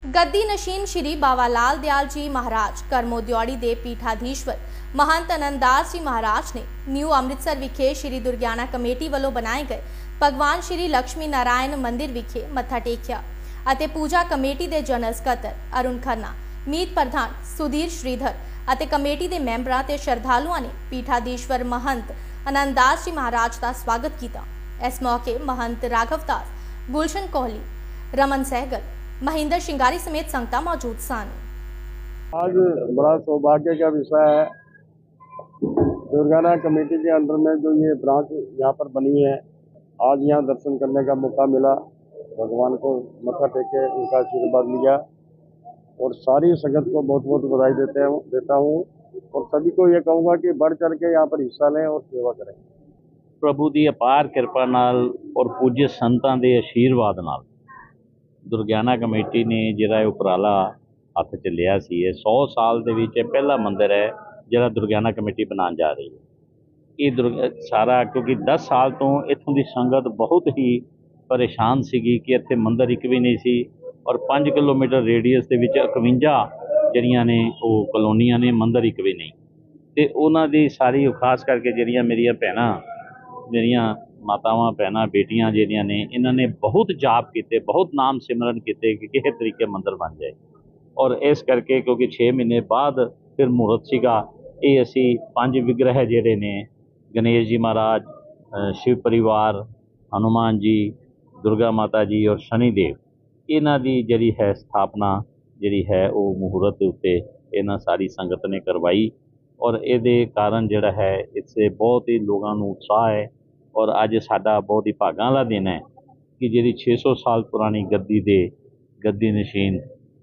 गद्दी नशीन श्री बाबा लाल दयाल जी महाराज करमो दियोड़ी दे पीठाधीश्वर महंत आनंददास जी महाराज ने न्यू अमृतसर विखे श्री दुर्गियाना कमेटी वालों बनाए गए भगवान श्री लक्ष्मी नारायण मंदिर विखे मत्था टेकिया अते पूजा कमेटी दे जनरल सकत्तर अरुण खन्ना, मीत प्रधान सुधीर श्रीधर अते कमेटी दे मैंबरां ते श्रद्धालुओं ने पीठाधीश्वर महंत आनंददास जी महाराज का स्वागत किया। इस मौके महंत राघव दास, गुलशन कोहली, रमन सहगल, महेंद्र शिंगारी समेत संगतां मौजूद सन। आज बड़ा सौभाग्य का विषय है, दुर्गियाना कमेटी के अंडर में जो ये ब्रांच यहाँ पर बनी है, आज यहाँ दर्शन करने का मौका मिला। भगवान को मत्था टेके उनका आशीर्वाद लिया और सारी संगत को बहुत बहुत बधाई देता हूँ और सभी को ये कहूँगा कि बढ़ चढ़ के यहाँ पर हिस्सा लें और सेवा करें। प्रभु की अपार कृपा नाल और पूज्य संतां दे आशीर्वाद नाल दुर्गियाना कमेटी ने जिहड़ा उपराला हत्थ च लिया सी, 100 साल दे विच पहला मंदिर है जिहड़ा दुर्गियाना कमेटी बनाने जा रही है। ये सारा क्योंकि 10 साल तो इत्थों की संगत बहुत ही परेशान सीगी कि इत्थे मंदिर एक भी नहीं सी और 5 किलोमीटर रेडियस दे विच 51 जिहड़ियां ने वो कलोनियां ने, मंदिर एक भी नहीं। ते उन्हां दी सारी खास करके जिहड़ियां मेरियां भैणां, जिहड़ियां मातावां भैणां बेटियां जिहड़ियां ने, इन्हां ने बहुत जाप किए, बहुत नाम सिमरन किए कि किस तरीके मंदिर बन जाए। और इस करके क्योंकि 6 महीने बाद फिर मुहूर्त सीगा, ये असी 5 विग्रह जिहड़े ने, गणेश जी महाराज, शिव परिवार, हनुमान जी, दुर्गा माता जी और शनिदेव, इन्हां दी जिहड़ी है स्थापना जिहड़ी है वो मुहूर्त के उत्ते इन्हां सारी संगत ने करवाई और ये कारण जिहड़ा है इससे बहुत ही लोगों को उत्साह है। और अज साडा बहुत ही भागां वाला दिन है कि जिहड़ी 600 साल पुरानी गद्दी नशीन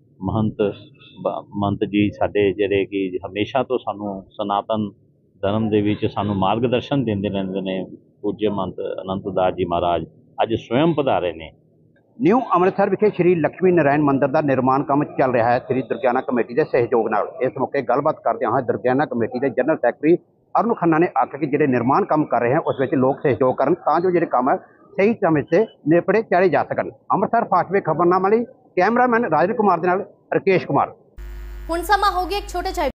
महंत जी साडे जिहड़े कि हमेशा तो सानू सनातन धर्म दे विच सानू मार्गदर्शन देंदे रहंदे ने, पूज्य महंत आनंददास जी महाराज अज स्वयं पधारे ने। न्यू अमृतसर विखे श्री लक्ष्मी नारायण मंदिर का निर्माण काम चल रहा है श्री दुर्गियाना कमेटी के सहयोग नाल। इस मौके गलबात करदे होए दुर्गियाना कमेटी के जनरल सैकटरी अरुण खन्ना ने आख्या कि जिहड़े निर्माण काम कर रहे हैं उस विच लोग सहयोग करन तां जो जिहड़े काम है सही समय से निपटे चाढ़े जा सकन। अमृतसर फास्ट वे खबरनामा लई कैमरामैन राजन कुमार दे नाल राकेश कुमार। हुण समा हो गया एक छोटे